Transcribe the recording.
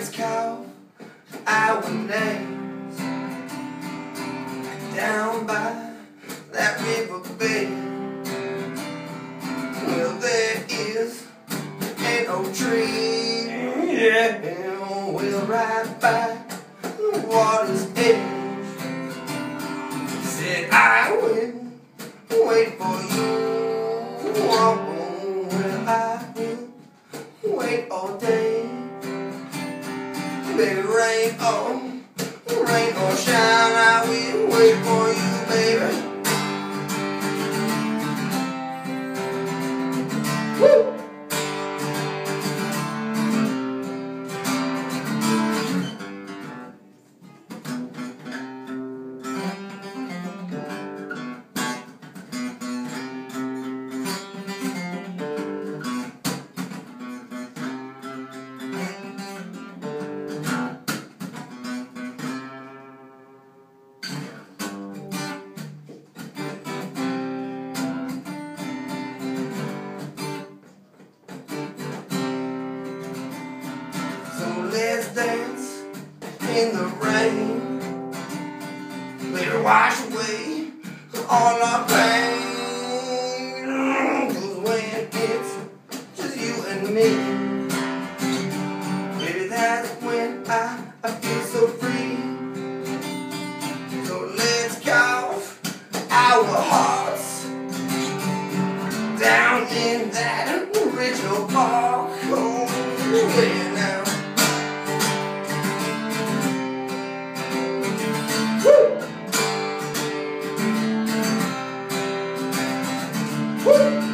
let's call our names down by that river bed. Well, there ain't no tree, yeah, we'll ride by the water's edge. Said I will wait for you, oh, well I will wait all day. Baby, rain or shine, I will wait for you, baby. Woo! So let's dance in the rain. Let it wash away all our pain. 'Cause when it's just you and me, baby, that's when I feel so free. So let's carve our hearts down in that original park. Oh, yeah, now. Woo!